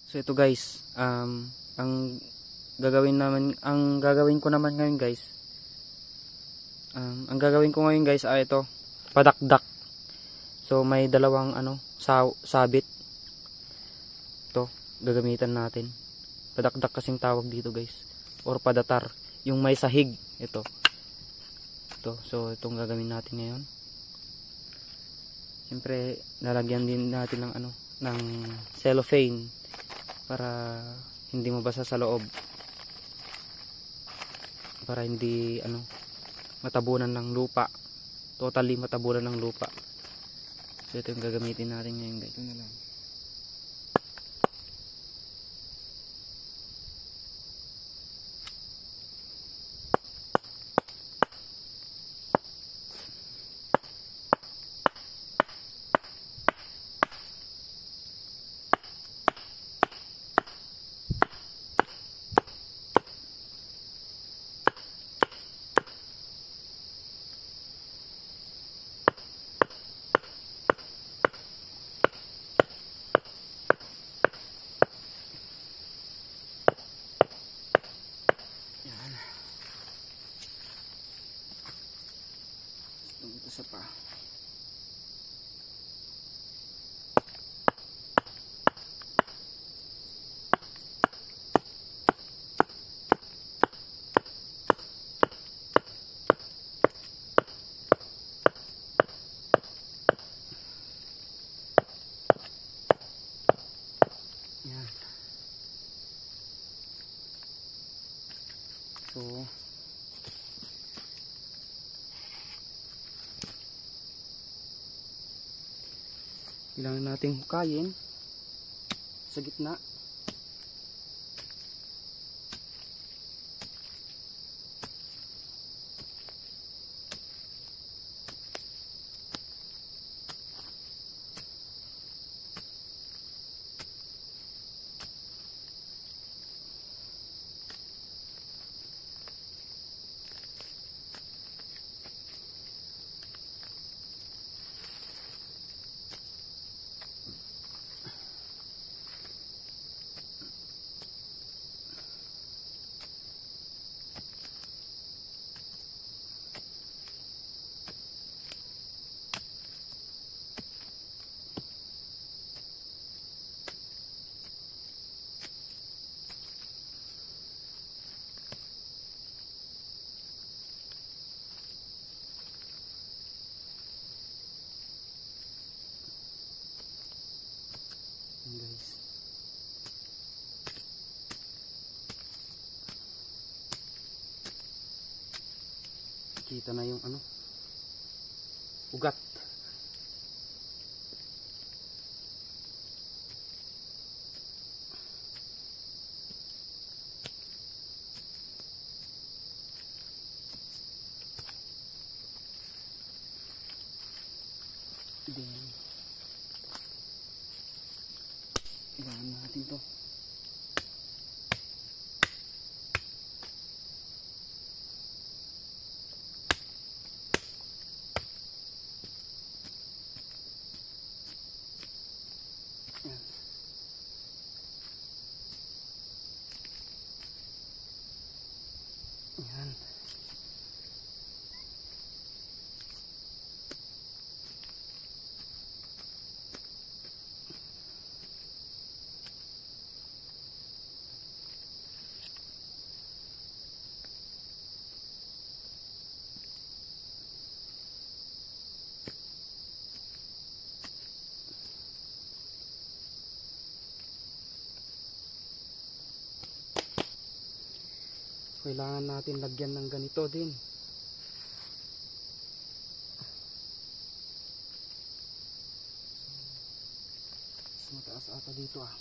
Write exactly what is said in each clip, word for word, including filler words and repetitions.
So ito guys, um, ang gagawin naman, ang gagawin ko naman ngayon guys, um, ang gagawin ko ngayon guys ay ito, padakdak. So may dalawang ano, sa sabit. Ito, gagamitan natin. Padakdak kasing tawag dito guys, or padatar, yung may sahig. Ito. Ito, so itong gagawin natin ngayon. Siyempre, lalagyan din natin ng ano, ng cellophane para hindi mabasa sa loob, para hindi ano matabunan ng lupa, totally matabunan ng lupa. So ito yung gagamitin natin ngayon guys. Ito na lang. Isa pa. Yan. So kailangan nating hukayin sa gitna. Guys, kita na yung ano, ugat. Then kailangan natin to. Yan. Yan. Kailangan natin lagyan ng ganito din. Mas mataas ata dito ah.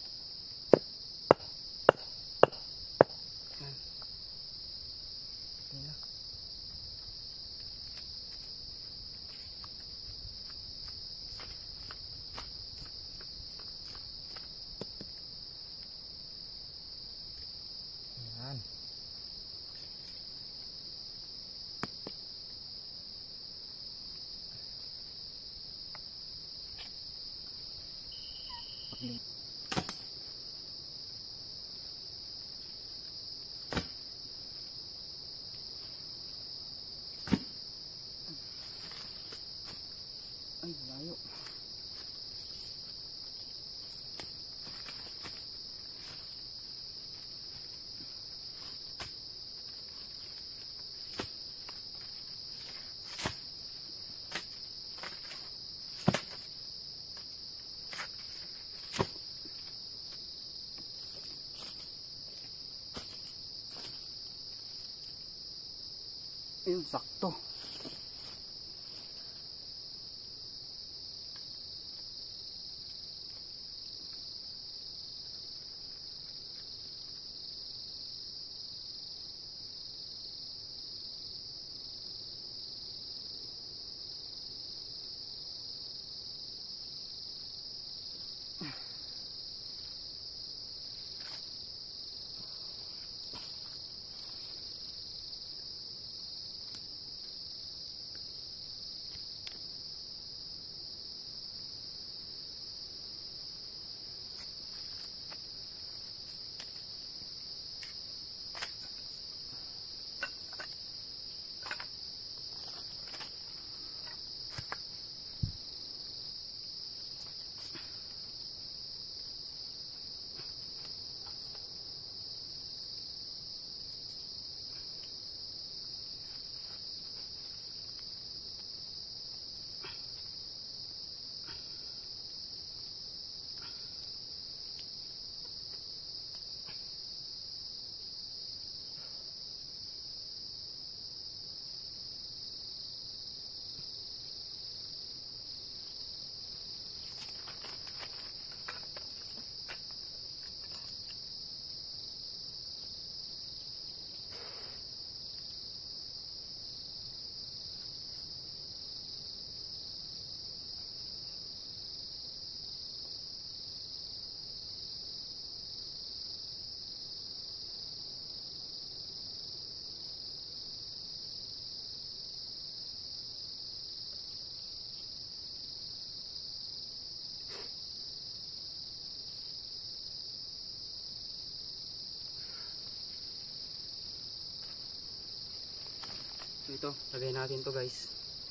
Yan. Okay na. Yan. Ayun, sakto. So ito, lagay natin to guys.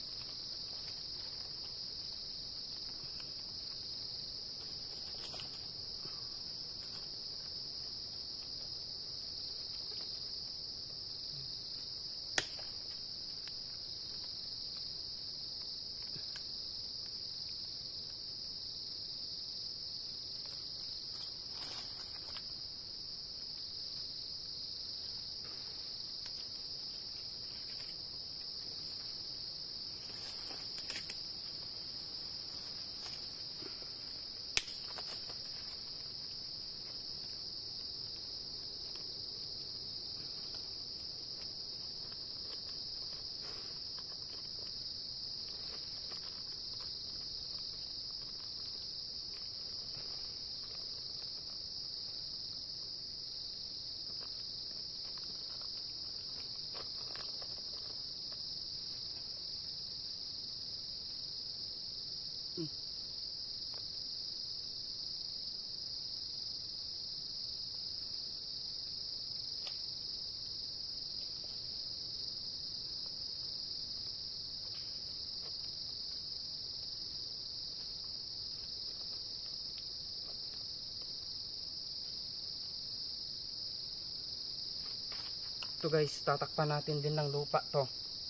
Ito guys, tatakpan natin din ng lupa to.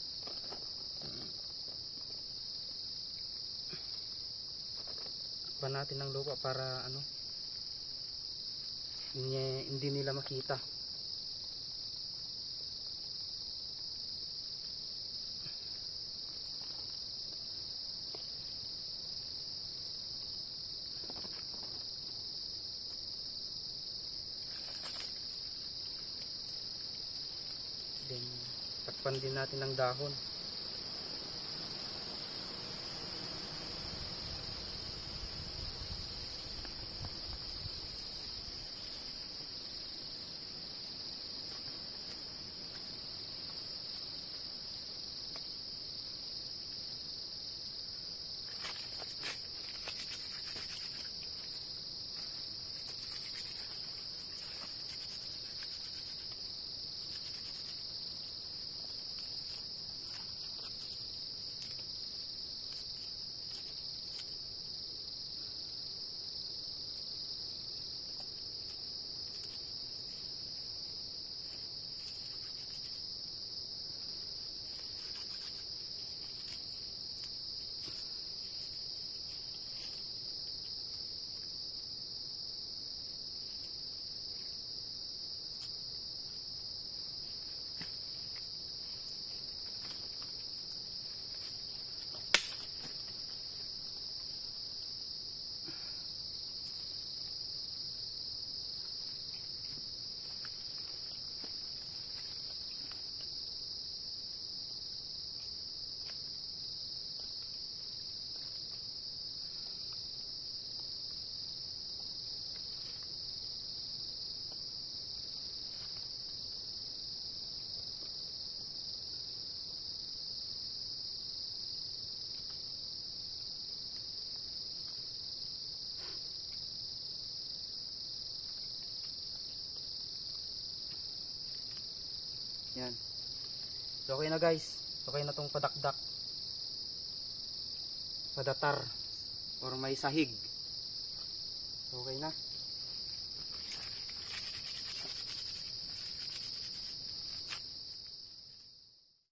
Takpan natin ng lupa para ano, hindi, hindi nila makita. Then, takpan din natin ng dahon. Yan. So okay na guys. Okay na tong padakdak. Padatar. Or may sahig. Okay na.